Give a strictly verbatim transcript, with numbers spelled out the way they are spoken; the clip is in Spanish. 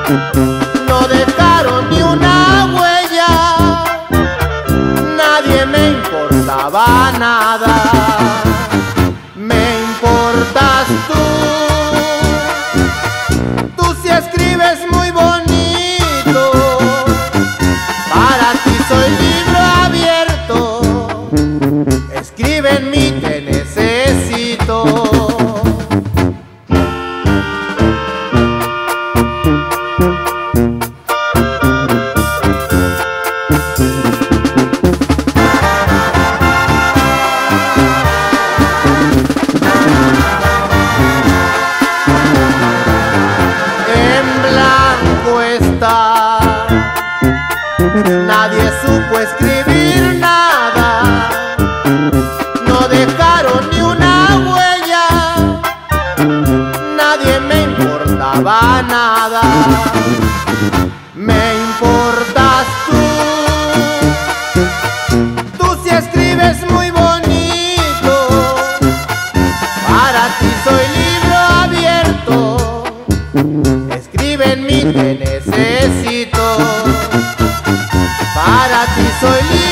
no dejaron ni una huella, nadie me importaba nada. Me importas tú, tú sí escribes muy bonito, para ti soy libro abierto, escribe en mí, te necesito. Nadie supo escribir nada, no dejaron ni una huella, nadie me importaba nada. Me importas tú, tú sí escribes muy bonito, para ti soy libro abierto, escribe en mí, te necesito. Para ti soy libre.